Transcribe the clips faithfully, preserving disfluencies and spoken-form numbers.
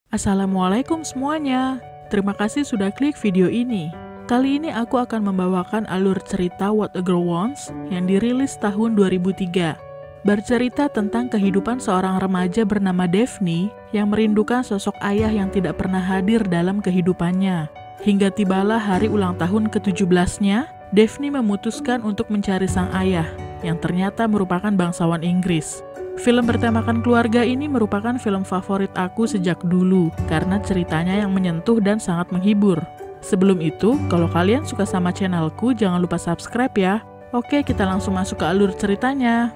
Assalamualaikum semuanya. Terima kasih sudah klik video ini. Kali ini aku akan membawakan alur cerita What a Girl Wants yang dirilis tahun dua ribu tiga. Bercerita tentang kehidupan seorang remaja bernama Daphne yang merindukan sosok ayah yang tidak pernah hadir dalam kehidupannya. Hingga tibalah hari ulang tahun ke tujuh belas-nya, Daphne memutuskan untuk mencari sang ayah yang ternyata merupakan bangsawan Inggris. Film bertemakan keluarga ini merupakan film favorit aku sejak dulu karena ceritanya yang menyentuh dan sangat menghibur. Sebelum itu, kalau kalian suka sama channelku, jangan lupa subscribe ya. Oke, kita langsung masuk ke alur ceritanya.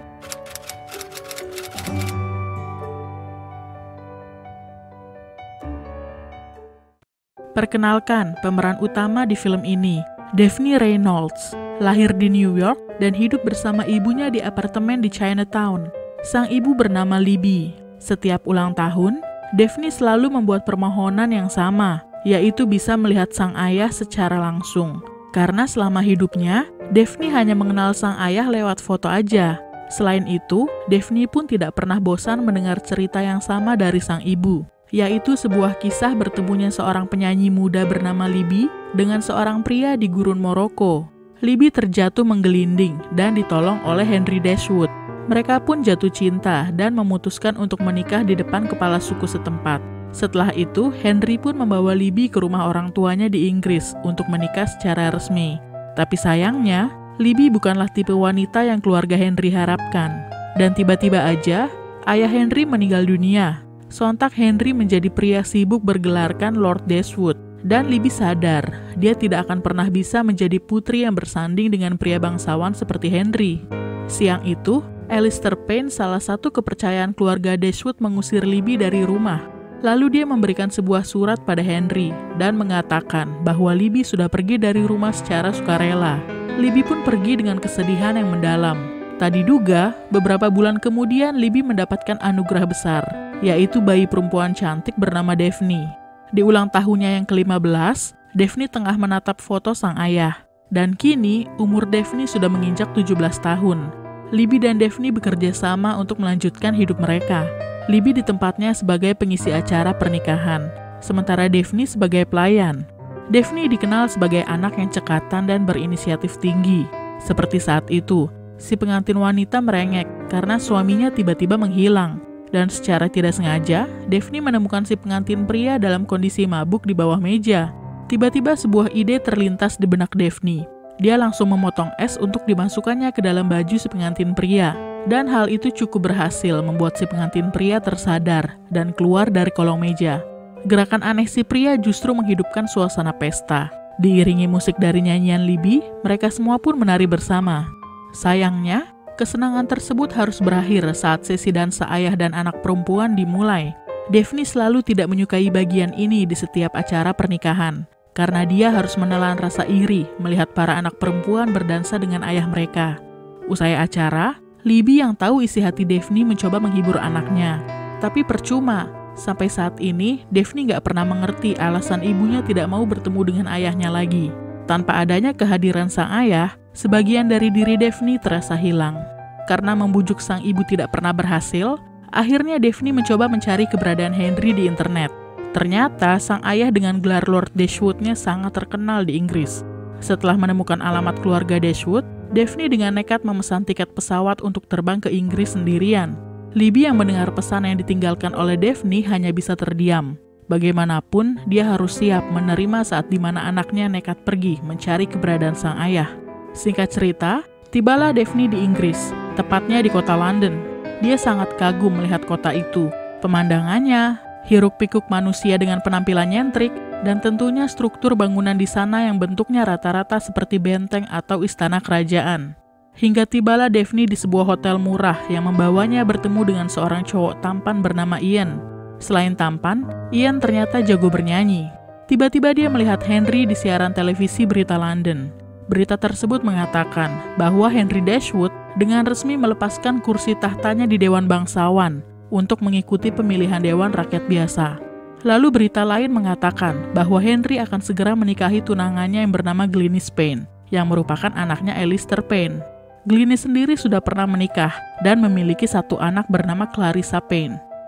Perkenalkan, pemeran utama di film ini, Daphne Reynolds, lahir di New York dan hidup bersama ibunya di apartemen di Chinatown. Sang ibu bernama Libby. Setiap ulang tahun, Daphne selalu membuat permohonan yang sama, yaitu bisa melihat sang ayah secara langsung. Karena selama hidupnya, Daphne hanya mengenal sang ayah lewat foto aja. Selain itu, Daphne pun tidak pernah bosan mendengar cerita yang sama dari sang ibu, yaitu sebuah kisah bertemunya seorang penyanyi muda bernama Libby dengan seorang pria di gurun Maroko. Libby terjatuh menggelinding dan ditolong oleh Henry Dashwood. Mereka pun jatuh cinta dan memutuskan untuk menikah di depan kepala suku setempat. Setelah itu, Henry pun membawa Libby ke rumah orang tuanya di Inggris untuk menikah secara resmi. Tapi sayangnya, Libby bukanlah tipe wanita yang keluarga Henry harapkan. Dan tiba-tiba aja, ayah Henry meninggal dunia. Sontak Henry menjadi pria sibuk bergelarkan Lord Dashwood. Dan Libby sadar, dia tidak akan pernah bisa menjadi putri yang bersanding dengan pria bangsawan seperti Henry. Siang itu, Alistair Payne, salah satu kepercayaan keluarga Dashwood, mengusir Libby dari rumah. Lalu dia memberikan sebuah surat pada Henry dan mengatakan bahwa Libby sudah pergi dari rumah secara sukarela. Libby pun pergi dengan kesedihan yang mendalam. Tak diduga, beberapa bulan kemudian Libby mendapatkan anugerah besar, yaitu bayi perempuan cantik bernama Daphne. Di ulang tahunnya yang kelima belas, Daphne tengah menatap foto sang ayah. Dan kini, umur Daphne sudah menginjak tujuh belas tahun. Libby dan Daphne bekerja sama untuk melanjutkan hidup mereka. Libby di tempatnya sebagai pengisi acara pernikahan, sementara Daphne sebagai pelayan. Daphne dikenal sebagai anak yang cekatan dan berinisiatif tinggi. Seperti saat itu, si pengantin wanita merengek karena suaminya tiba-tiba menghilang. Dan secara tidak sengaja, Daphne menemukan si pengantin pria dalam kondisi mabuk di bawah meja. Tiba-tiba sebuah ide terlintas di benak Daphne. Dia langsung memotong es untuk dimasukkannya ke dalam baju si pengantin pria. Dan hal itu cukup berhasil membuat si pengantin pria tersadar dan keluar dari kolong meja. Gerakan aneh si pria justru menghidupkan suasana pesta. Diiringi musik dari nyanyian Libby, mereka semua pun menari bersama. Sayangnya, kesenangan tersebut harus berakhir saat sesi dansa ayah dan anak perempuan dimulai. Daphne selalu tidak menyukai bagian ini di setiap acara pernikahan, karena dia harus menelan rasa iri melihat para anak perempuan berdansa dengan ayah mereka. Usai acara, Libby yang tahu isi hati Daphne mencoba menghibur anaknya. Tapi percuma, sampai saat ini Daphne gak pernah mengerti alasan ibunya tidak mau bertemu dengan ayahnya lagi. Tanpa adanya kehadiran sang ayah, sebagian dari diri Daphne terasa hilang. Karena membujuk sang ibu tidak pernah berhasil, akhirnya Daphne mencoba mencari keberadaan Henry di internet. Ternyata sang ayah dengan gelar Lord Dashwood-nya sangat terkenal di Inggris. Setelah menemukan alamat keluarga Dashwood, Daphne dengan nekat memesan tiket pesawat untuk terbang ke Inggris sendirian. Libby yang mendengar pesan yang ditinggalkan oleh Daphne hanya bisa terdiam. Bagaimanapun, dia harus siap menerima saat dimana anaknya nekat pergi mencari keberadaan sang ayah. Singkat cerita, tibalah Daphne di Inggris, tepatnya di kota London. Dia sangat kagum melihat kota itu, pemandangannya, hiruk-pikuk manusia dengan penampilan nyentrik, dan tentunya struktur bangunan di sana yang bentuknya rata-rata seperti benteng atau istana kerajaan. Hingga tibalah Daphne di sebuah hotel murah yang membawanya bertemu dengan seorang cowok tampan bernama Ian. Selain tampan, Ian ternyata jago bernyanyi. Tiba-tiba dia melihat Henry di siaran televisi berita London. Berita tersebut mengatakan bahwa Henry Dashwood dengan resmi melepaskan kursi tahtanya di Dewan Bangsawan untuk mengikuti pemilihan Dewan Rakyat biasa. Lalu berita lain mengatakan bahwa Henry akan segera menikahi tunangannya yang bernama Glynis Payne, yang merupakan anaknya Alistair Payne. Glynis sendiri sudah pernah menikah dan memiliki satu anak bernama Clarissa Payne.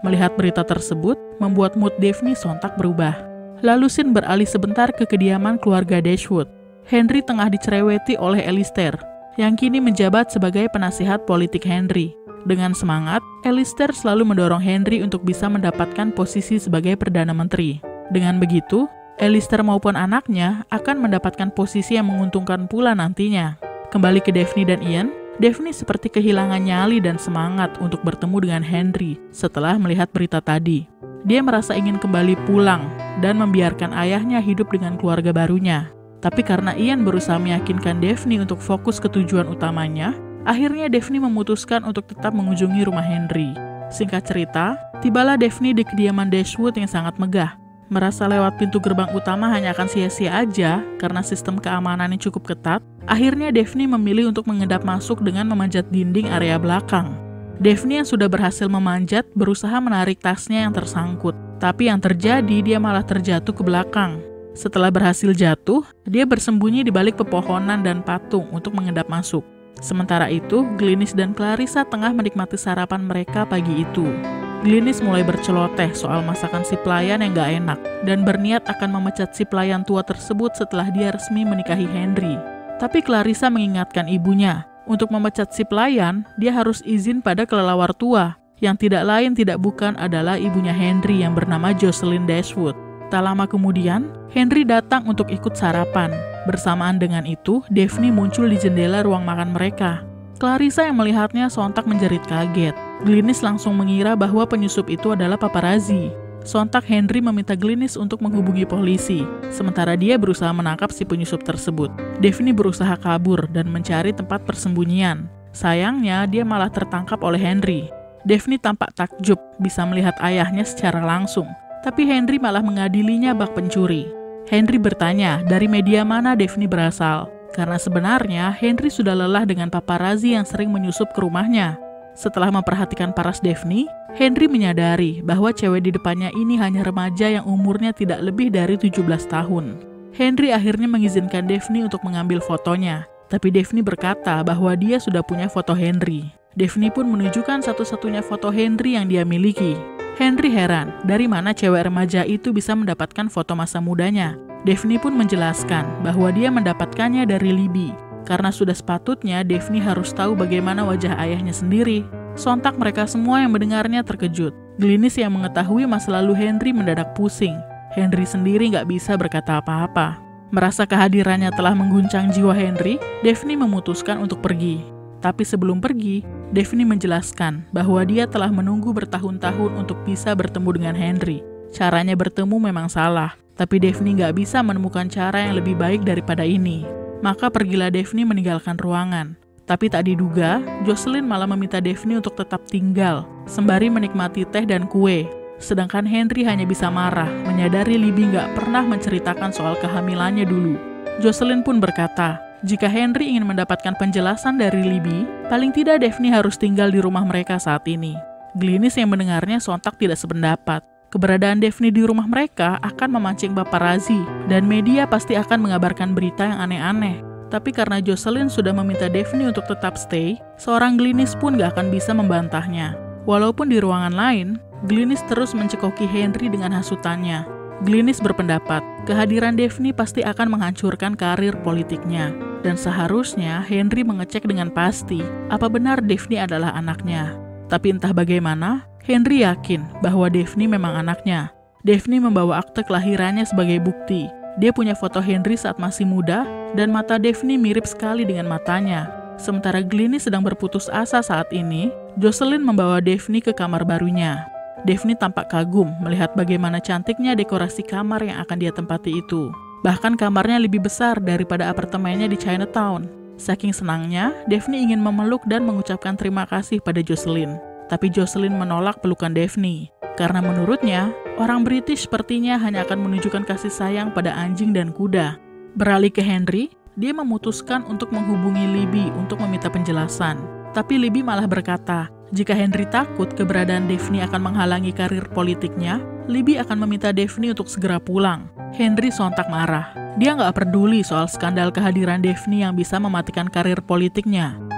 Melihat berita tersebut, membuat mood Daphne sontak berubah. Lalu scene beralih sebentar ke kediaman keluarga Dashwood. Henry tengah dicereweti oleh Alistair, yang kini menjabat sebagai penasihat politik Henry. Dengan semangat, Alistair selalu mendorong Henry untuk bisa mendapatkan posisi sebagai Perdana Menteri. Dengan begitu, Alistair maupun anaknya akan mendapatkan posisi yang menguntungkan pula nantinya. Kembali ke Daphne dan Ian, Daphne seperti kehilangan nyali dan semangat untuk bertemu dengan Henry setelah melihat berita tadi. Dia merasa ingin kembali pulang dan membiarkan ayahnya hidup dengan keluarga barunya. Tapi karena Ian berusaha meyakinkan Daphne untuk fokus ke tujuan utamanya, akhirnya Daphne memutuskan untuk tetap mengunjungi rumah Henry. Singkat cerita, tibalah Daphne di kediaman Dashwood yang sangat megah. Merasa lewat pintu gerbang utama hanya akan sia-sia aja karena sistem keamanannya cukup ketat, akhirnya Daphne memilih untuk mengendap masuk dengan memanjat dinding area belakang. Daphne yang sudah berhasil memanjat berusaha menarik tasnya yang tersangkut, tapi yang terjadi dia malah terjatuh ke belakang. Setelah berhasil jatuh, dia bersembunyi di balik pepohonan dan patung untuk mengendap masuk. Sementara itu, Glynis dan Clarissa tengah menikmati sarapan mereka pagi itu. Glynis mulai berceloteh soal masakan si pelayan yang gak enak, dan berniat akan memecat si pelayan tua tersebut setelah dia resmi menikahi Henry. Tapi Clarissa mengingatkan ibunya, untuk memecat si pelayan, dia harus izin pada kelelawar tua, yang tidak lain tidak bukan adalah ibunya Henry yang bernama Jocelyn Dashwood. Tak lama kemudian, Henry datang untuk ikut sarapan. Bersamaan dengan itu, Daphne muncul di jendela ruang makan mereka. Clarissa yang melihatnya sontak menjerit kaget. Glynis langsung mengira bahwa penyusup itu adalah paparazzi. Sontak Henry meminta Glynis untuk menghubungi polisi, sementara dia berusaha menangkap si penyusup tersebut. Daphne berusaha kabur dan mencari tempat persembunyian. Sayangnya, dia malah tertangkap oleh Henry. Daphne tampak takjub bisa melihat ayahnya secara langsung, tapi Henry malah mengadilinya bak pencuri. Henry bertanya dari media mana Daphne berasal, karena sebenarnya Henry sudah lelah dengan paparazzi yang sering menyusup ke rumahnya. Setelah memperhatikan paras Daphne, Henry menyadari bahwa cewek di depannya ini hanya remaja yang umurnya tidak lebih dari tujuh belas tahun. Henry akhirnya mengizinkan Daphne untuk mengambil fotonya, tapi Daphne berkata bahwa dia sudah punya foto Henry. Daphne pun menunjukkan satu-satunya foto Henry yang dia miliki. Henry heran, dari mana cewek remaja itu bisa mendapatkan foto masa mudanya. Daphne pun menjelaskan bahwa dia mendapatkannya dari Libby, karena sudah sepatutnya Daphne harus tahu bagaimana wajah ayahnya sendiri. Sontak mereka semua yang mendengarnya terkejut. Glynis yang mengetahui masa lalu Henry mendadak pusing. Henry sendiri nggak bisa berkata apa-apa. Merasa kehadirannya telah mengguncang jiwa Henry, Daphne memutuskan untuk pergi. Tapi sebelum pergi, Daphne menjelaskan bahwa dia telah menunggu bertahun-tahun untuk bisa bertemu dengan Henry. Caranya bertemu memang salah, tapi Daphne nggak bisa menemukan cara yang lebih baik daripada ini. Maka pergilah Daphne meninggalkan ruangan. Tapi tak diduga, Jocelyn malah meminta Daphne untuk tetap tinggal, sembari menikmati teh dan kue. Sedangkan Henry hanya bisa marah, menyadari Libby nggak pernah menceritakan soal kehamilannya dulu. Jocelyn pun berkata, jika Henry ingin mendapatkan penjelasan dari Libby, paling tidak Daphne harus tinggal di rumah mereka saat ini. Glynis yang mendengarnya sontak tidak sependapat. Keberadaan Daphne di rumah mereka akan memancing paparazzi, dan media pasti akan mengabarkan berita yang aneh-aneh. Tapi karena Jocelyn sudah meminta Daphne untuk tetap stay, seorang Glynis pun gak akan bisa membantahnya. Walaupun di ruangan lain, Glynis terus mencekoki Henry dengan hasutannya. Glynis berpendapat, kehadiran Daphne pasti akan menghancurkan karir politiknya. Dan seharusnya Henry mengecek dengan pasti apa benar Daphne adalah anaknya. Tapi entah bagaimana, Henry yakin bahwa Daphne memang anaknya. Daphne membawa akte kelahirannya sebagai bukti. Dia punya foto Henry saat masih muda, dan mata Daphne mirip sekali dengan matanya. Sementara Glynis sedang berputus asa saat ini, Jocelyn membawa Daphne ke kamar barunya. Daphne tampak kagum melihat bagaimana cantiknya dekorasi kamar yang akan dia tempati itu. Bahkan kamarnya lebih besar daripada apartemennya di Chinatown. Saking senangnya, Daphne ingin memeluk dan mengucapkan terima kasih pada Jocelyn. Tapi Jocelyn menolak pelukan Daphne. Karena menurutnya, orang British sepertinya hanya akan menunjukkan kasih sayang pada anjing dan kuda. Beralih ke Henry, dia memutuskan untuk menghubungi Libby untuk meminta penjelasan. Tapi Libby malah berkata, jika Henry takut keberadaan Daphne akan menghalangi karir politiknya, Libby akan meminta Daphne untuk segera pulang. Henry sontak marah. Dia nggak peduli soal skandal kehadiran Daphne yang bisa mematikan karir politiknya.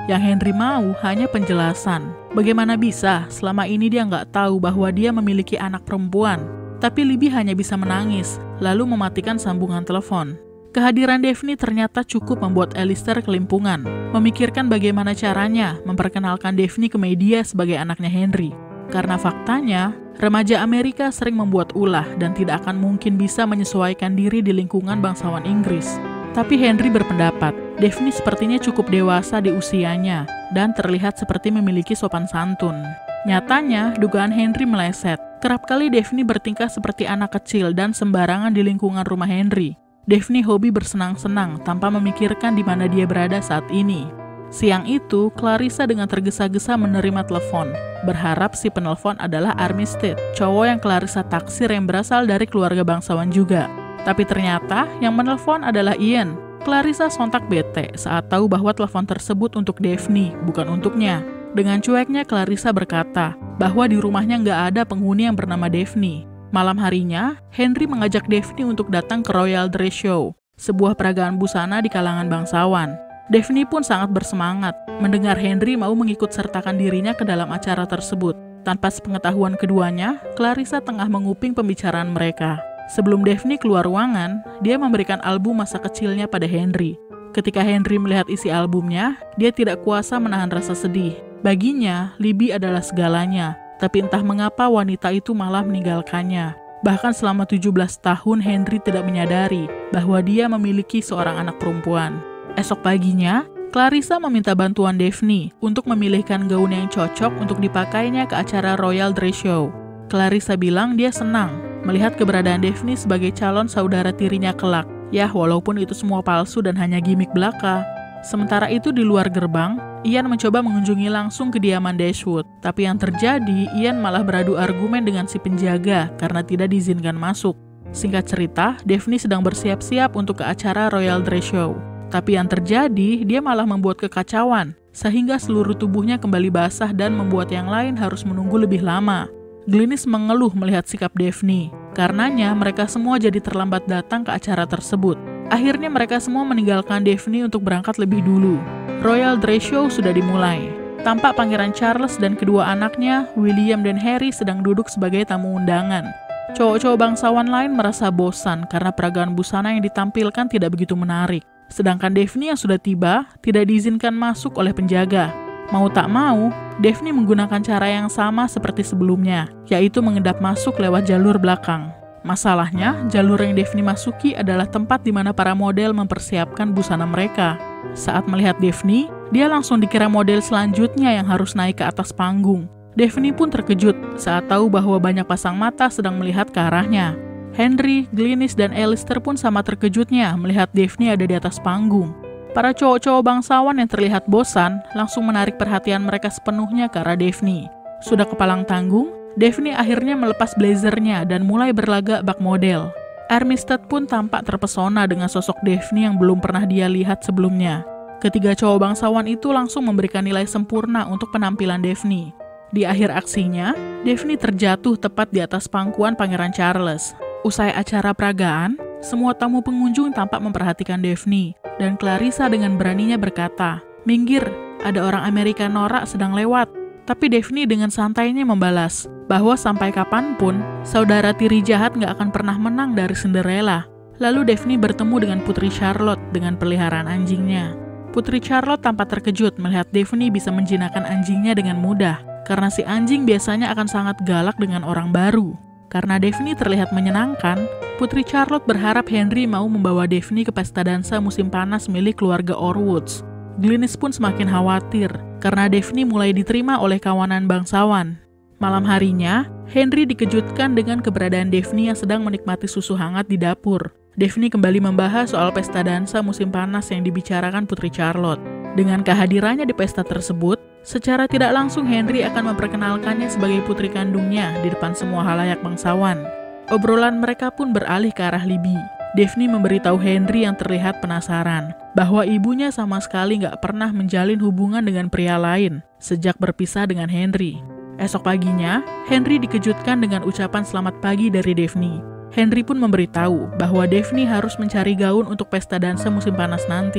Yang Henry mau hanya penjelasan. Bagaimana bisa selama ini dia nggak tahu bahwa dia memiliki anak perempuan. Tapi Libby hanya bisa menangis, lalu mematikan sambungan telepon. Kehadiran Daphne ternyata cukup membuat Alistair kelimpungan, memikirkan bagaimana caranya memperkenalkan Daphne ke media sebagai anaknya Henry. Karena faktanya, remaja Amerika sering membuat ulah dan tidak akan mungkin bisa menyesuaikan diri di lingkungan bangsawan Inggris. Tapi Henry berpendapat, Daphne sepertinya cukup dewasa di usianya dan terlihat seperti memiliki sopan santun. Nyatanya, dugaan Henry meleset. Kerap kali Daphne bertingkah seperti anak kecil dan sembarangan di lingkungan rumah Henry. Daphne hobi bersenang-senang tanpa memikirkan di mana dia berada saat ini. Siang itu, Clarissa dengan tergesa-gesa menerima telepon, berharap si penelpon adalah Armistead, cowok yang Clarissa taksir yang berasal dari keluarga bangsawan juga. Tapi ternyata yang menelpon adalah Ian. Clarissa sontak bete saat tahu bahwa telepon tersebut untuk Daphne, bukan untuknya. Dengan cueknya Clarissa berkata bahwa di rumahnya nggak ada penghuni yang bernama Daphne. Malam harinya, Henry mengajak Daphne untuk datang ke Royal Dress Show, sebuah peragaan busana di kalangan bangsawan. Daphne pun sangat bersemangat mendengar Henry mau mengikut sertakan dirinya ke dalam acara tersebut. Tanpa sepengetahuan keduanya, Clarissa tengah menguping pembicaraan mereka. Sebelum Daphne keluar ruangan, dia memberikan album masa kecilnya pada Henry. Ketika Henry melihat isi albumnya, dia tidak kuasa menahan rasa sedih. Baginya, Libby adalah segalanya, tapi entah mengapa wanita itu malah meninggalkannya. Bahkan selama tujuh belas tahun Henry tidak menyadari bahwa dia memiliki seorang anak perempuan. Esok paginya, Clarissa meminta bantuan Daphne untuk memilihkan gaun yang cocok untuk dipakainya ke acara Royal Dress Show. Clarissa bilang dia senang melihat keberadaan Daphne sebagai calon saudara tirinya kelak. Ya, walaupun itu semua palsu dan hanya gimmick belaka. Sementara itu di luar gerbang, Ian mencoba mengunjungi langsung kediaman Dashwood. Tapi yang terjadi, Ian malah beradu argumen dengan si penjaga karena tidak diizinkan masuk. Singkat cerita, Daphne sedang bersiap-siap untuk ke acara Royal Dress Show. Tapi yang terjadi, dia malah membuat kekacauan, sehingga seluruh tubuhnya kembali basah dan membuat yang lain harus menunggu lebih lama. Glynis mengeluh melihat sikap Daphne. Karenanya, mereka semua jadi terlambat datang ke acara tersebut. Akhirnya mereka semua meninggalkan Daphne untuk berangkat lebih dulu. Royal Dress Show sudah dimulai. Tampak Pangeran Charles dan kedua anaknya, William dan Harry, sedang duduk sebagai tamu undangan. Cowok-cowok bangsawan lain merasa bosan karena peragaan busana yang ditampilkan tidak begitu menarik. Sedangkan Daphne yang sudah tiba, tidak diizinkan masuk oleh penjaga. Mau tak mau, Daphne menggunakan cara yang sama seperti sebelumnya, yaitu mengendap masuk lewat jalur belakang. Masalahnya, jalur yang Daphne masuki adalah tempat di mana para model mempersiapkan busana mereka. Saat melihat Daphne, dia langsung dikira model selanjutnya yang harus naik ke atas panggung. Daphne pun terkejut saat tahu bahwa banyak pasang mata sedang melihat ke arahnya. Henry, Glynis, dan Alistair pun sama terkejutnya melihat Daphne ada di atas panggung. Para cowok-cowok bangsawan yang terlihat bosan langsung menarik perhatian mereka sepenuhnya ke arah Daphne. Sudah kepalang tanggung, Daphne akhirnya melepas blazernya dan mulai berlagak bak model. Armistead pun tampak terpesona dengan sosok Daphne yang belum pernah dia lihat sebelumnya. Ketiga cowok bangsawan itu langsung memberikan nilai sempurna untuk penampilan Daphne. Di akhir aksinya, Daphne terjatuh tepat di atas pangkuan Pangeran Charles. Usai acara peragaan, semua tamu pengunjung tampak memperhatikan Daphne, dan Clarissa dengan beraninya berkata, "Minggir, ada orang Amerika norak sedang lewat." Tapi Daphne dengan santainya membalas bahwa sampai kapanpun, saudara tiri jahat nggak akan pernah menang dari Cinderella. Lalu Daphne bertemu dengan Putri Charlotte dengan peliharaan anjingnya. Putri Charlotte tampak terkejut melihat Daphne bisa menjinakkan anjingnya dengan mudah, karena si anjing biasanya akan sangat galak dengan orang baru. Karena Daphne terlihat menyenangkan, Putri Charlotte berharap Henry mau membawa Daphne ke pesta dansa musim panas milik keluarga Orwoods. Glynis pun semakin khawatir, karena Daphne mulai diterima oleh kawanan bangsawan. Malam harinya, Henry dikejutkan dengan keberadaan Daphne yang sedang menikmati susu hangat di dapur. Daphne kembali membahas soal pesta dansa musim panas yang dibicarakan Putri Charlotte. Dengan kehadirannya di pesta tersebut, secara tidak langsung Henry akan memperkenalkannya sebagai putri kandungnya di depan semua halayak bangsawan. Obrolan mereka pun beralih ke arah Libby. Daphne memberitahu Henry yang terlihat penasaran bahwa ibunya sama sekali nggak pernah menjalin hubungan dengan pria lain sejak berpisah dengan Henry. Esok paginya, Henry dikejutkan dengan ucapan selamat pagi dari Daphne. Henry pun memberitahu bahwa Daphne harus mencari gaun untuk pesta dansa musim panas nanti.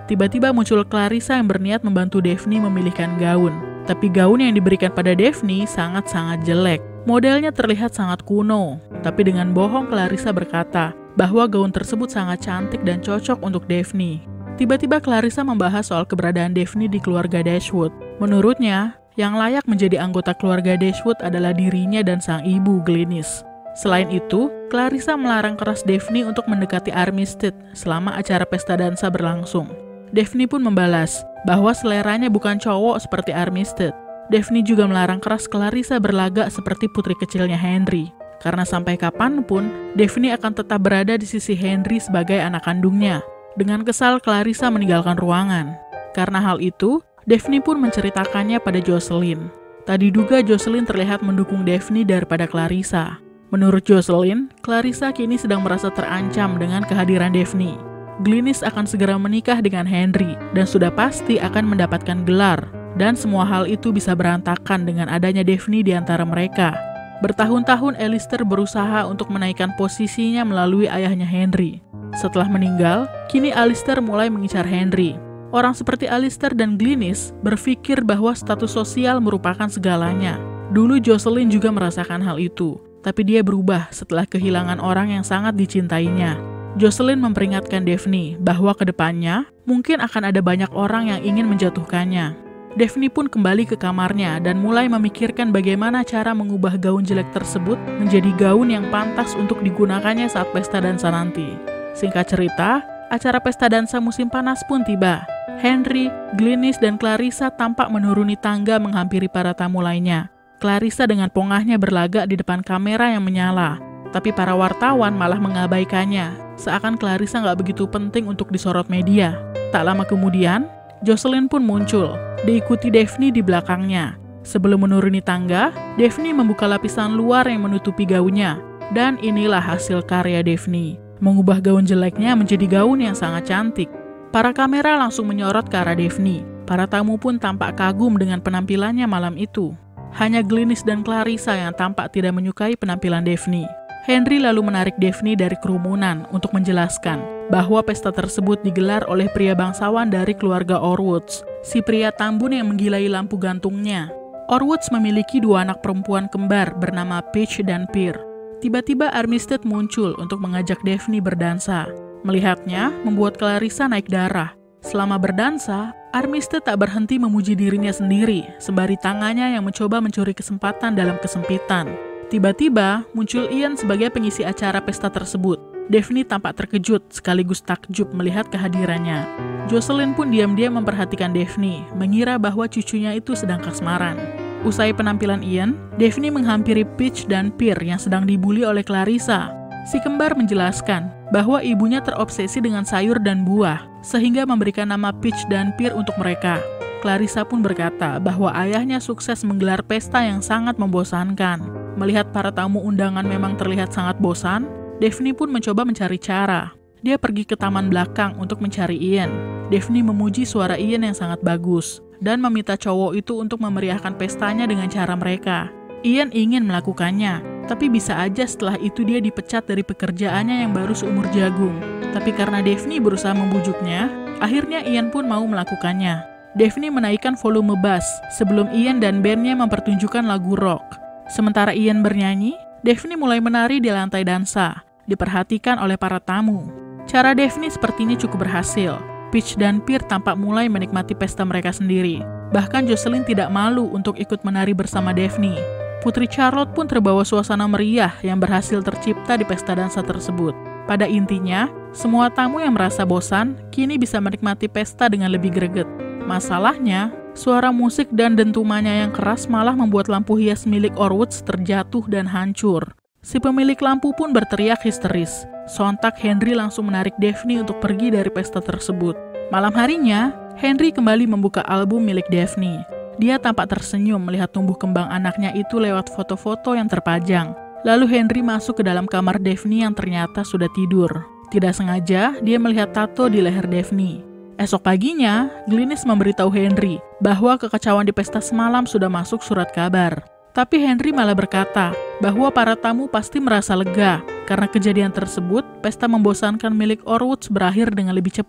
Tiba-tiba muncul Clarissa yang berniat membantu Daphne memilihkan gaun. Tapi gaun yang diberikan pada Daphne sangat-sangat jelek. Modelnya terlihat sangat kuno. Tapi dengan bohong Clarissa berkata bahwa gaun tersebut sangat cantik dan cocok untuk Daphne. Tiba-tiba Clarissa membahas soal keberadaan Daphne di keluarga Dashwood. Menurutnya, yang layak menjadi anggota keluarga Dashwood adalah dirinya dan sang ibu Glynis. Selain itu, Clarissa melarang keras Daphne untuk mendekati Armistead selama acara pesta dansa berlangsung. Daphne pun membalas bahwa seleranya bukan cowok seperti Armistead. Daphne juga melarang keras Clarissa berlagak seperti putri kecilnya Henry. Karena sampai kapanpun, Daphne akan tetap berada di sisi Henry sebagai anak kandungnya. Dengan kesal, Clarissa meninggalkan ruangan. Karena hal itu, Daphne pun menceritakannya pada Jocelyn. Tadi diduga Jocelyn terlihat mendukung Daphne daripada Clarissa. Menurut Jocelyn, Clarissa kini sedang merasa terancam dengan kehadiran Daphne. Glynis akan segera menikah dengan Henry dan sudah pasti akan mendapatkan gelar. Dan semua hal itu bisa berantakan dengan adanya Daphne di antara mereka. Bertahun-tahun Alistair berusaha untuk menaikkan posisinya melalui ayahnya Henry. Setelah meninggal, kini Alistair mulai mengincar Henry. Orang seperti Alistair dan Glynis berpikir bahwa status sosial merupakan segalanya. Dulu Jocelyn juga merasakan hal itu, tapi dia berubah setelah kehilangan orang yang sangat dicintainya. Jocelyn memperingatkan Daphne bahwa kedepannya mungkin akan ada banyak orang yang ingin menjatuhkannya. Daphne pun kembali ke kamarnya dan mulai memikirkan bagaimana cara mengubah gaun jelek tersebut menjadi gaun yang pantas untuk digunakannya saat pesta dansa nanti. Singkat cerita, acara pesta dansa musim panas pun tiba. Henry, Glynis, dan Clarissa tampak menuruni tangga menghampiri para tamu lainnya. Clarissa dengan pongahnya berlagak di depan kamera yang menyala. Tapi para wartawan malah mengabaikannya, seakan Clarissa nggak begitu penting untuk disorot media. Tak lama kemudian, Jocelyn pun muncul, diikuti Daphne di belakangnya. Sebelum menuruni tangga, Daphne membuka lapisan luar yang menutupi gaunnya. Dan inilah hasil karya Daphne, mengubah gaun jeleknya menjadi gaun yang sangat cantik. Para kamera langsung menyorot ke arah Daphne. Para tamu pun tampak kagum dengan penampilannya malam itu. Hanya Glynis dan Clarissa yang tampak tidak menyukai penampilan Daphne. Henry lalu menarik Daphne dari kerumunan untuk menjelaskan bahwa pesta tersebut digelar oleh pria bangsawan dari keluarga Orwoods, si pria tambun yang menggilai lampu gantungnya. Orwoods memiliki dua anak perempuan kembar bernama Peach dan Peer. Tiba-tiba Armistead muncul untuk mengajak Daphne berdansa. Melihatnya membuat Clarissa naik darah. Selama berdansa, Armistead tak berhenti memuji dirinya sendiri, sembari tangannya yang mencoba mencuri kesempatan dalam kesempitan. Tiba-tiba muncul Ian sebagai pengisi acara pesta tersebut. Daphne tampak terkejut sekaligus takjub melihat kehadirannya. Jocelyn pun diam-diam memperhatikan Daphne, mengira bahwa cucunya itu sedang kasmaran. Usai penampilan Ian, Daphne menghampiri Peach dan Peer yang sedang dibully oleh Clarissa. Si kembar menjelaskan bahwa ibunya terobsesi dengan sayur dan buah, sehingga memberikan nama Peach dan Peer untuk mereka. Clarissa pun berkata bahwa ayahnya sukses menggelar pesta yang sangat membosankan. Melihat para tamu undangan memang terlihat sangat bosan, Daphne pun mencoba mencari cara. Dia pergi ke taman belakang untuk mencari Ian. Daphne memuji suara Ian yang sangat bagus, dan meminta cowok itu untuk memeriahkan pestanya dengan cara mereka. Ian ingin melakukannya, tapi bisa aja setelah itu dia dipecat dari pekerjaannya yang baru seumur jagung. Tapi karena Daphne berusaha membujuknya, akhirnya Ian pun mau melakukannya. Daphne menaikkan volume bass sebelum Ian dan bandnya mempertunjukkan lagu rock. Sementara Ian bernyanyi, Daphne mulai menari di lantai dansa, diperhatikan oleh para tamu. Cara Daphne sepertinya cukup berhasil. Peach dan Peer tampak mulai menikmati pesta mereka sendiri. Bahkan Jocelyn tidak malu untuk ikut menari bersama Daphne. Putri Charlotte pun terbawa suasana meriah yang berhasil tercipta di pesta dansa tersebut. Pada intinya, semua tamu yang merasa bosan kini bisa menikmati pesta dengan lebih greget. Masalahnya, suara musik dan dentumannya yang keras malah membuat lampu hias milik Orwoods terjatuh dan hancur. Si pemilik lampu pun berteriak histeris. Sontak Henry langsung menarik Daphne untuk pergi dari pesta tersebut. Malam harinya, Henry kembali membuka album milik Daphne. Dia tampak tersenyum melihat tumbuh kembang anaknya itu lewat foto-foto yang terpajang. Lalu Henry masuk ke dalam kamar Daphne yang ternyata sudah tidur. Tidak sengaja, dia melihat tato di leher Daphne. Esok paginya, Glynis memberitahu Henry bahwa kekacauan di pesta semalam sudah masuk surat kabar. Tapi Henry malah berkata bahwa para tamu pasti merasa lega karena kejadian tersebut, pesta membosankan milik Orwoods berakhir dengan lebih cepat.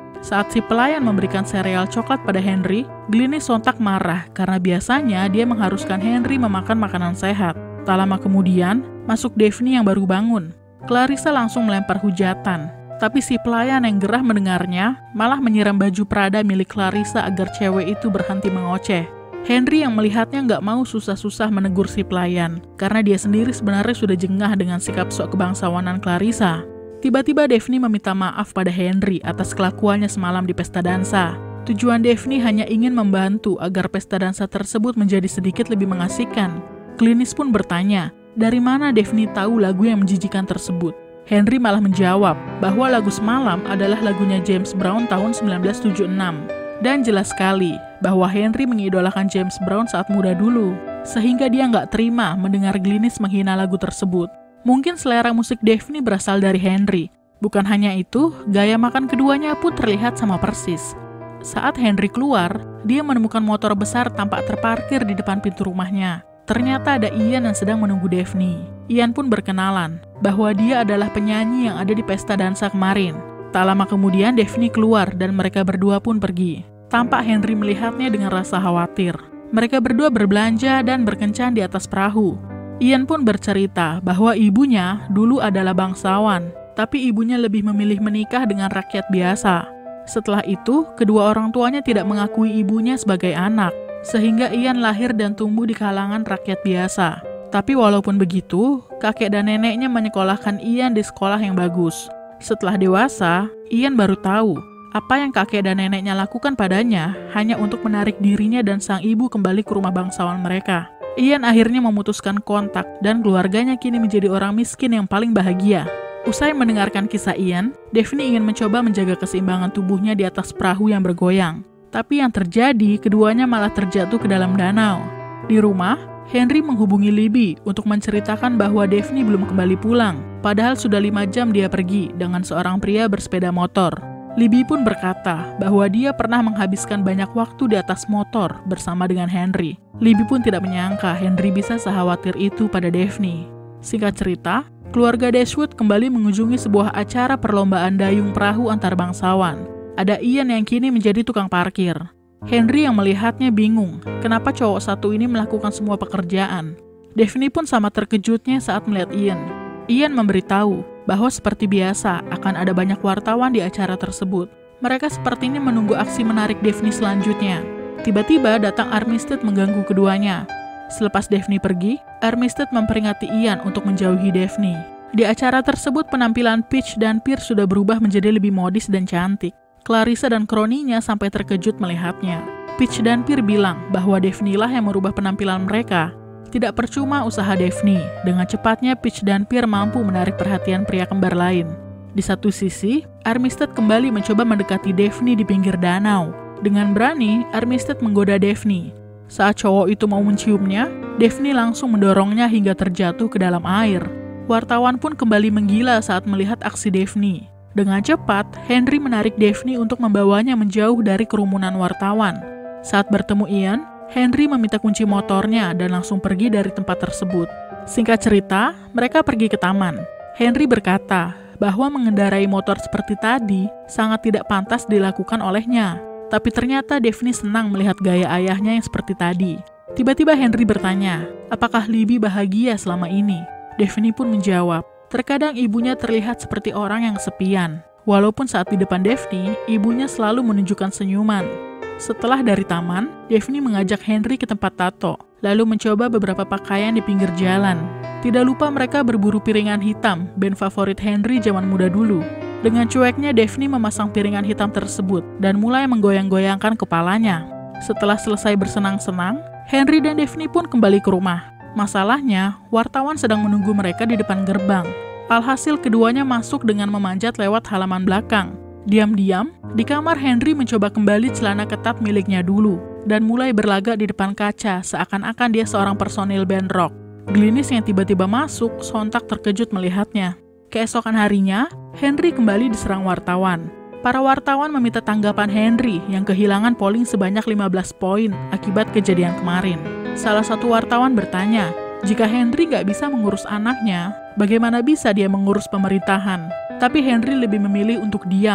Saat si pelayan memberikan sereal coklat pada Henry, Glynis sontak marah karena biasanya dia mengharuskan Henry memakan makanan sehat. Tak lama kemudian, masuk Daphne yang baru bangun. Clarissa langsung melempar hujatan, tapi si pelayan yang gerah mendengarnya malah menyiram baju Prada milik Clarissa agar cewek itu berhenti mengoceh. Henry yang melihatnya nggak mau susah-susah menegur si pelayan, karena dia sendiri sebenarnya sudah jengah dengan sikap sok kebangsawanan Clarissa. Tiba-tiba Daphne meminta maaf pada Henry atas kelakuannya semalam di pesta dansa. Tujuan Daphne hanya ingin membantu agar pesta dansa tersebut menjadi sedikit lebih mengasihkan. Glynis pun bertanya, dari mana Daphne tahu lagu yang menjijikan tersebut? Henry malah menjawab bahwa lagu semalam adalah lagunya James Brown tahun seribu sembilan ratus tujuh puluh enam. Dan jelas sekali bahwa Henry mengidolakan James Brown saat muda dulu, sehingga dia nggak terima mendengar Glynis menghina lagu tersebut. Mungkin selera musik Daphne berasal dari Henry. Bukan hanya itu, gaya makan keduanya pun terlihat sama persis. Saat Henry keluar, dia menemukan motor besar tampak terparkir di depan pintu rumahnya. Ternyata ada Ian yang sedang menunggu Daphne. Ian pun berkenalan bahwa dia adalah penyanyi yang ada di pesta dansa kemarin. Tak lama kemudian Daphne keluar dan mereka berdua pun pergi. Tampak Henry melihatnya dengan rasa khawatir. Mereka berdua berbelanja dan berkencan di atas perahu. Ian pun bercerita bahwa ibunya dulu adalah bangsawan, tapi ibunya lebih memilih menikah dengan rakyat biasa. Setelah itu, kedua orang tuanya tidak mengakui ibunya sebagai anak, sehingga Ian lahir dan tumbuh di kalangan rakyat biasa. Tapi walaupun begitu, kakek dan neneknya menyekolahkan Ian di sekolah yang bagus. Setelah dewasa, Ian baru tahu apa yang kakek dan neneknya lakukan padanya hanya untuk menarik dirinya dan sang ibu kembali ke rumah bangsawan mereka. Ian akhirnya memutuskan kontak dan keluarganya kini menjadi orang miskin yang paling bahagia. Usai mendengarkan kisah Ian, Daphne ingin mencoba menjaga keseimbangan tubuhnya di atas perahu yang bergoyang. Tapi yang terjadi, keduanya malah terjatuh ke dalam danau. Di rumah, Henry menghubungi Libby untuk menceritakan bahwa Daphne belum kembali pulang, padahal sudah lima jam dia pergi dengan seorang pria bersepeda motor. Libby pun berkata bahwa dia pernah menghabiskan banyak waktu di atas motor bersama dengan Henry. Libby pun tidak menyangka Henry bisa sekhawatir itu pada Daphne. Singkat cerita, keluarga Dashwood kembali mengunjungi sebuah acara perlombaan dayung perahu antar bangsawan. Ada Ian yang kini menjadi tukang parkir. Henry yang melihatnya bingung, kenapa cowok satu ini melakukan semua pekerjaan. Daphne pun sama terkejutnya saat melihat Ian. Ian memberitahu bahwa seperti biasa akan ada banyak wartawan di acara tersebut. Mereka sepertinya menunggu aksi menarik Daphne selanjutnya. Tiba-tiba datang Armistead mengganggu keduanya. Selepas Daphne pergi, Armistead memperingati Ian untuk menjauhi Daphne. Di acara tersebut penampilan Peach dan Pierce sudah berubah menjadi lebih modis dan cantik. Clarissa dan kroninya sampai terkejut melihatnya. Peach dan Pierce bilang bahwa Daphne lah yang merubah penampilan mereka. Tidak percuma usaha Daphne, dengan cepatnya Peach dan Pierce mampu menarik perhatian pria kembar lain. Di satu sisi, Armistead kembali mencoba mendekati Daphne di pinggir danau. Dengan berani, Armistead menggoda Daphne. Saat cowok itu mau menciumnya, Daphne langsung mendorongnya hingga terjatuh ke dalam air. Wartawan pun kembali menggila saat melihat aksi Daphne. Dengan cepat, Henry menarik Daphne untuk membawanya menjauh dari kerumunan wartawan. Saat bertemu Ian, Henry meminta kunci motornya dan langsung pergi dari tempat tersebut. Singkat cerita, mereka pergi ke taman. Henry berkata bahwa mengendarai motor seperti tadi sangat tidak pantas dilakukan olehnya. Tapi ternyata Daphne senang melihat gaya ayahnya yang seperti tadi. Tiba-tiba Henry bertanya, apakah Libby bahagia selama ini? Daphne pun menjawab, terkadang ibunya terlihat seperti orang yang kesepian. Walaupun saat di depan Daphne, ibunya selalu menunjukkan senyuman. Setelah dari taman, Daphne mengajak Henry ke tempat tato, lalu mencoba beberapa pakaian di pinggir jalan. Tidak lupa mereka berburu piringan hitam, band favorit Henry zaman muda dulu. Dengan cueknya, Daphne memasang piringan hitam tersebut dan mulai menggoyang-goyangkan kepalanya. Setelah selesai bersenang-senang, Henry dan Daphne pun kembali ke rumah. Masalahnya, wartawan sedang menunggu mereka di depan gerbang. Alhasil keduanya masuk dengan memanjat lewat halaman belakang. Diam-diam, di kamar Henry mencoba kembali celana ketat miliknya dulu dan mulai berlagak di depan kaca seakan-akan dia seorang personil band rock. Glynis yang tiba-tiba masuk sontak terkejut melihatnya. Keesokan harinya, Henry kembali diserang wartawan. Para wartawan meminta tanggapan Henry yang kehilangan polling sebanyak lima belas poin akibat kejadian kemarin. Salah satu wartawan bertanya, jika Henry gak bisa mengurus anaknya, bagaimana bisa dia mengurus pemerintahan? Tapi Henry lebih memilih untuk diam.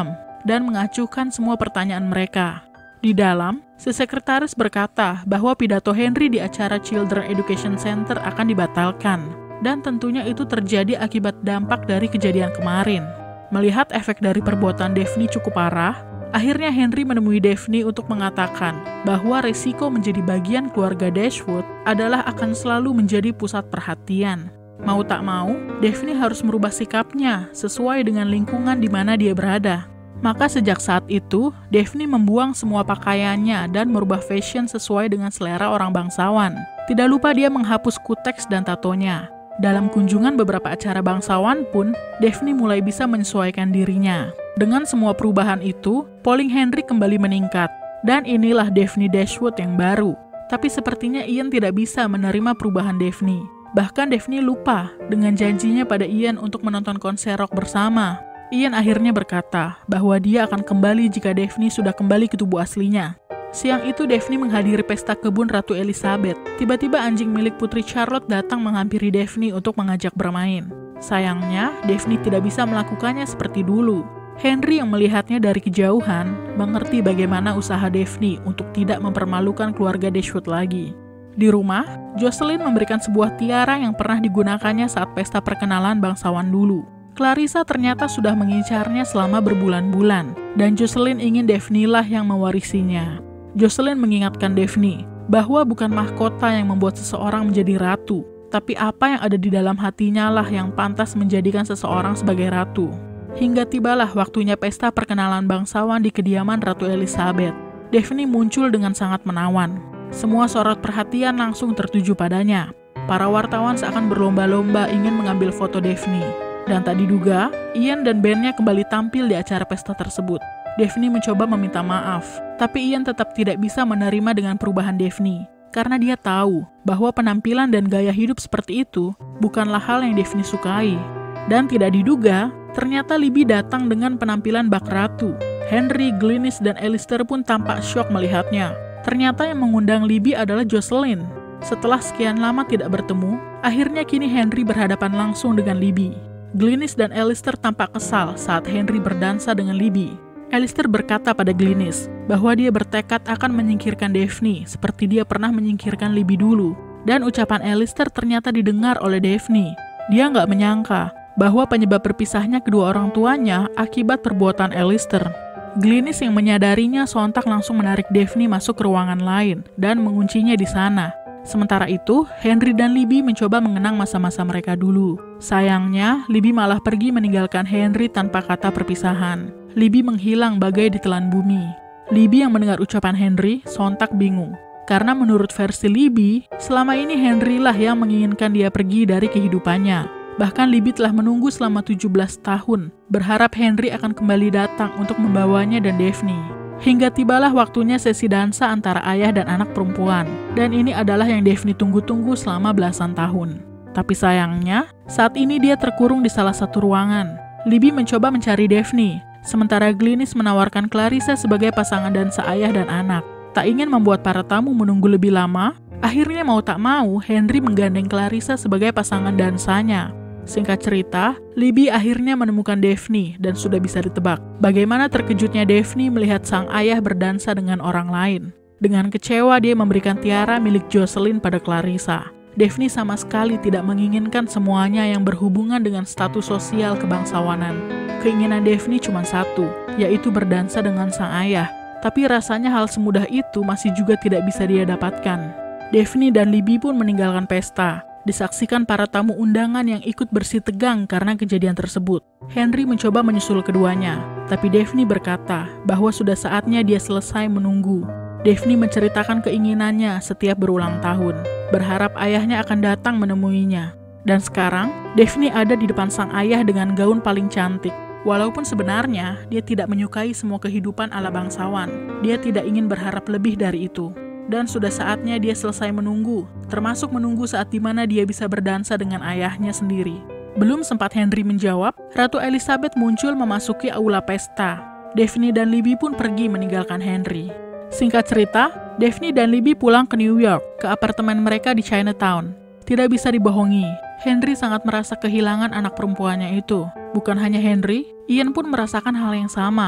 dan mengacuhkan semua pertanyaan mereka. Di dalam, si sekretaris berkata bahwa pidato Henry di acara Children Education Center akan dibatalkan, dan tentunya itu terjadi akibat dampak dari kejadian kemarin. Melihat efek dari perbuatan Daphne cukup parah, akhirnya Henry menemui Daphne untuk mengatakan bahwa resiko menjadi bagian keluarga Dashwood adalah akan selalu menjadi pusat perhatian. Mau tak mau, Daphne harus merubah sikapnya sesuai dengan lingkungan di mana dia berada. Maka sejak saat itu, Daphne membuang semua pakaiannya dan merubah fashion sesuai dengan selera orang bangsawan. Tidak lupa dia menghapus kuteks dan tatonya. Dalam kunjungan beberapa acara bangsawan pun, Daphne mulai bisa menyesuaikan dirinya. Dengan semua perubahan itu, polling Henry kembali meningkat. Dan inilah Daphne Dashwood yang baru. Tapi sepertinya Ian tidak bisa menerima perubahan Daphne. Bahkan Daphne lupa dengan janjinya pada Ian untuk menonton konser rock bersama. Ian akhirnya berkata bahwa dia akan kembali jika Daphne sudah kembali ke tubuh aslinya. Siang itu Daphne menghadiri pesta kebun Ratu Elizabeth. Tiba-tiba anjing milik Putri Charlotte datang menghampiri Daphne untuk mengajak bermain. Sayangnya, Daphne tidak bisa melakukannya seperti dulu. Henry yang melihatnya dari kejauhan mengerti bagaimana usaha Daphne untuk tidak mempermalukan keluarga Dashwood lagi. Di rumah, Jocelyn memberikan sebuah tiara yang pernah digunakannya saat pesta perkenalan bangsawan dulu. Clarissa ternyata sudah mengincarnya selama berbulan-bulan, dan Jocelyn ingin Daphne lah yang mewarisinya. Jocelyn mengingatkan Daphne bahwa bukan mahkota yang membuat seseorang menjadi ratu, tapi apa yang ada di dalam hatinya lah yang pantas menjadikan seseorang sebagai ratu. Hingga tibalah waktunya pesta perkenalan bangsawan di kediaman Ratu Elizabeth. Daphne muncul dengan sangat menawan. Semua sorot perhatian langsung tertuju padanya. Para wartawan seakan berlomba-lomba ingin mengambil foto Daphne. Dan tak diduga, Ian dan bandnya kembali tampil di acara pesta tersebut. Daphne mencoba meminta maaf, tapi Ian tetap tidak bisa menerima dengan perubahan Daphne. Karena dia tahu bahwa penampilan dan gaya hidup seperti itu bukanlah hal yang Daphne sukai. Dan tidak diduga, ternyata Libby datang dengan penampilan bak ratu. Henry, Glynis, dan Alistair pun tampak syok melihatnya. Ternyata yang mengundang Libby adalah Jocelyn. Setelah sekian lama tidak bertemu, akhirnya kini Henry berhadapan langsung dengan Libby. Glynis dan Alistair tampak kesal saat Henry berdansa dengan Libby. Alistair berkata pada Glynis bahwa dia bertekad akan menyingkirkan Daphne seperti dia pernah menyingkirkan Libby dulu. Dan ucapan Alistair ternyata didengar oleh Daphne. Dia nggak menyangka bahwa penyebab berpisahnya kedua orang tuanya akibat perbuatan Alistair. Glynis yang menyadarinya sontak langsung menarik Daphne masuk ke ruangan lain dan menguncinya di sana. Sementara itu, Henry dan Libby mencoba mengenang masa-masa mereka dulu. Sayangnya, Libby malah pergi meninggalkan Henry tanpa kata perpisahan. Libby menghilang bagai ditelan bumi. Libby yang mendengar ucapan Henry sontak bingung. Karena menurut versi Libby, selama ini Henry lah yang menginginkan dia pergi dari kehidupannya. Bahkan Libby telah menunggu selama tujuh belas tahun, berharap Henry akan kembali datang untuk membawanya dan Daphne. Hingga tibalah waktunya sesi dansa antara ayah dan anak perempuan. Dan ini adalah yang Daphne tunggu-tunggu selama belasan tahun. Tapi sayangnya, saat ini dia terkurung di salah satu ruangan. Libby mencoba mencari Daphne, sementara Glynis menawarkan Clarissa sebagai pasangan dansa ayah dan anak. Tak ingin membuat para tamu menunggu lebih lama, akhirnya mau tak mau Henry menggandeng Clarissa sebagai pasangan dansanya. Singkat cerita, Libby akhirnya menemukan Daphne dan sudah bisa ditebak bagaimana terkejutnya Daphne melihat sang ayah berdansa dengan orang lain. Dengan kecewa dia memberikan tiara milik Jocelyn pada Clarissa. Daphne sama sekali tidak menginginkan semuanya yang berhubungan dengan status sosial kebangsawanan. Keinginan Daphne cuma satu, yaitu berdansa dengan sang ayah. Tapi rasanya hal semudah itu masih juga tidak bisa dia dapatkan. Daphne dan Libby pun meninggalkan pesta. Disaksikan para tamu undangan yang ikut bersih tegang karena kejadian tersebut. Henry mencoba menyusul keduanya, tapi Daphne berkata bahwa sudah saatnya dia selesai menunggu. Daphne menceritakan keinginannya setiap berulang tahun, berharap ayahnya akan datang menemuinya. Dan sekarang, Daphne ada di depan sang ayah dengan gaun paling cantik. Walaupun sebenarnya dia tidak menyukai semua kehidupan ala bangsawan, dia tidak ingin berharap lebih dari itu. Dan sudah saatnya dia selesai menunggu, termasuk menunggu saat dimana dia bisa berdansa dengan ayahnya sendiri. Belum sempat Henry menjawab, Ratu Elizabeth muncul memasuki aula pesta. Daphne dan Libby pun pergi meninggalkan Henry. Singkat cerita, Daphne dan Libby pulang ke New York, ke apartemen mereka di Chinatown. Tidak bisa dibohongi, Henry sangat merasa kehilangan anak perempuannya itu. Bukan hanya Henry, Ian pun merasakan hal yang sama.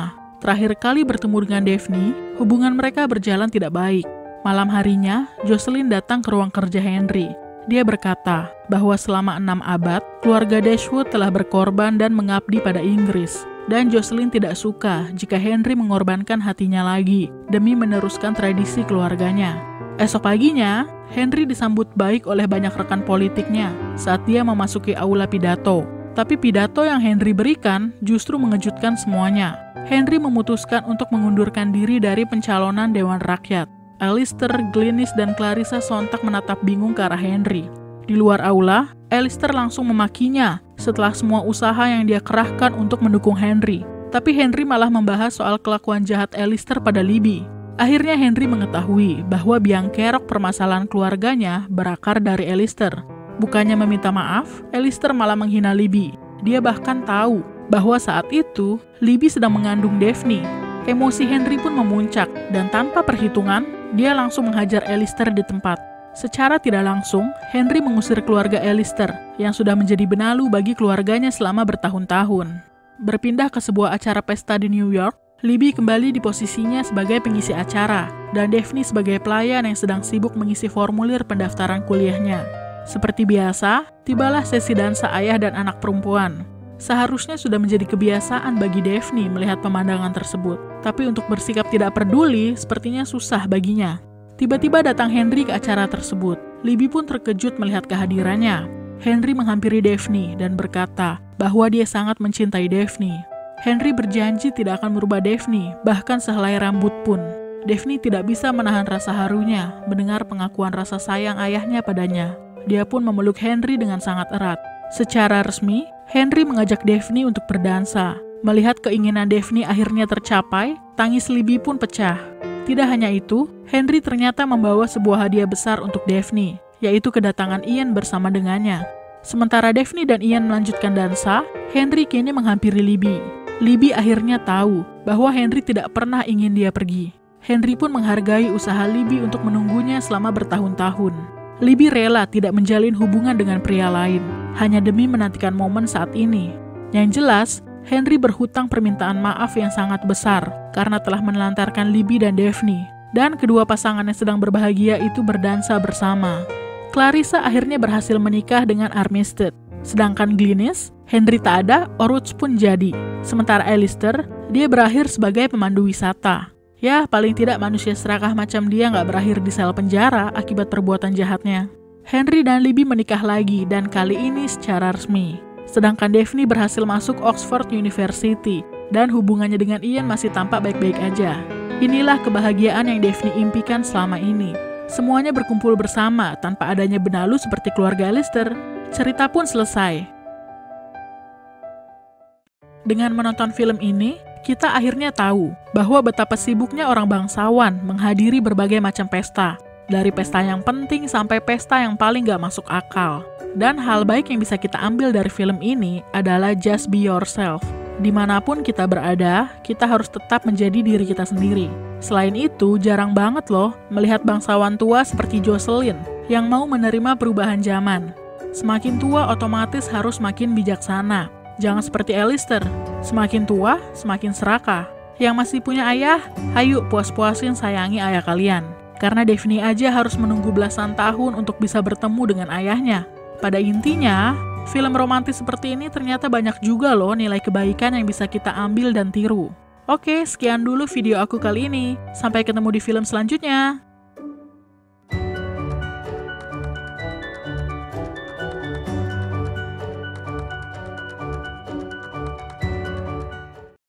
terakhir kali bertemu dengan Daphne, hubungan mereka berjalan tidak baik. Malam harinya, Jocelyn datang ke ruang kerja Henry. Dia berkata bahwa selama enam abad, keluarga Dashwood telah berkorban dan mengabdi pada Inggris. Dan Jocelyn tidak suka jika Henry mengorbankan hatinya lagi demi meneruskan tradisi keluarganya. Esok paginya, Henry disambut baik oleh banyak rekan politiknya saat dia memasuki aula pidato. Tapi pidato yang Henry berikan justru mengejutkan semuanya. Henry memutuskan untuk mengundurkan diri dari pencalonan Dewan Rakyat. Alistair, Glynis, dan Clarissa sontak menatap bingung ke arah Henry. Di luar aula, Alistair langsung memakinya setelah semua usaha yang dia kerahkan untuk mendukung Henry. Tapi Henry malah membahas soal kelakuan jahat Alistair pada Libby. Akhirnya Henry mengetahui bahwa biang kerok permasalahan keluarganya berakar dari Alistair. Bukannya meminta maaf, Alistair malah menghina Libby. Dia bahkan tahu bahwa saat itu Libby sedang mengandung Daphne. Emosi Henry pun memuncak dan tanpa perhitungan, dia langsung menghajar Alistair di tempat. Secara tidak langsung, Henry mengusir keluarga Alistair yang sudah menjadi benalu bagi keluarganya selama bertahun-tahun. Berpindah ke sebuah acara pesta di New York, Libby kembali di posisinya sebagai pengisi acara dan Daphne sebagai pelayan yang sedang sibuk mengisi formulir pendaftaran kuliahnya. Seperti biasa, tibalah sesi dansa ayah dan anak perempuan. Seharusnya sudah menjadi kebiasaan bagi Daphne melihat pemandangan tersebut, tapi untuk bersikap tidak peduli sepertinya susah baginya. Tiba-tiba datang Henry ke acara tersebut. Libby pun terkejut melihat kehadirannya. Henry menghampiri Daphne dan berkata bahwa dia sangat mencintai Daphne. Henry berjanji tidak akan merubah Daphne, bahkan sehelai rambut pun. Daphne tidak bisa menahan rasa harunya mendengar pengakuan rasa sayang ayahnya padanya. Dia pun memeluk Henry dengan sangat erat. Secara resmi, Henry mengajak Daphne untuk berdansa. Melihat keinginan Daphne akhirnya tercapai, tangis Libby pun pecah. Tidak hanya itu, Henry ternyata membawa sebuah hadiah besar untuk Daphne, yaitu kedatangan Ian bersama dengannya. Sementara Daphne dan Ian melanjutkan dansa, Henry kini menghampiri Libby. Libby akhirnya tahu bahwa Henry tidak pernah ingin dia pergi. Henry pun menghargai usaha Libby untuk menunggunya selama bertahun-tahun. Libby rela tidak menjalin hubungan dengan pria lain, hanya demi menantikan momen saat ini. Yang jelas, Henry berhutang permintaan maaf yang sangat besar karena telah menelantarkan Libby dan Daphne, dan kedua pasangan yang sedang berbahagia itu berdansa bersama. Clarissa akhirnya berhasil menikah dengan Armistead, sedangkan Glynis, Henry tak ada, Oruch pun jadi. Sementara Alistair, dia berakhir sebagai pemandu wisata. Ya, paling tidak manusia serakah macam dia nggak berakhir di sel penjara akibat perbuatan jahatnya. Henry dan Libby menikah lagi dan kali ini secara resmi. Sedangkan Daphne berhasil masuk Oxford University dan hubungannya dengan Ian masih tampak baik-baik aja. Inilah kebahagiaan yang Daphne impikan selama ini. Semuanya berkumpul bersama tanpa adanya benalu seperti keluarga Alistair. Cerita pun selesai. Dengan menonton film ini, kita akhirnya tahu bahwa betapa sibuknya orang bangsawan menghadiri berbagai macam pesta. Dari pesta yang penting sampai pesta yang paling gak masuk akal. Dan hal baik yang bisa kita ambil dari film ini adalah just be yourself. Dimanapun kita berada, kita harus tetap menjadi diri kita sendiri. Selain itu, jarang banget loh melihat bangsawan tua seperti Jocelyn yang mau menerima perubahan zaman. Semakin tua otomatis harus makin bijaksana. Jangan seperti Alistair, semakin tua, semakin serakah. Yang masih punya ayah, hayu puas-puasin sayangi ayah kalian. Karena Daphne aja harus menunggu belasan tahun untuk bisa bertemu dengan ayahnya. Pada intinya, film romantis seperti ini ternyata banyak juga loh nilai kebaikan yang bisa kita ambil dan tiru. Oke, sekian dulu video aku kali ini. Sampai ketemu di film selanjutnya.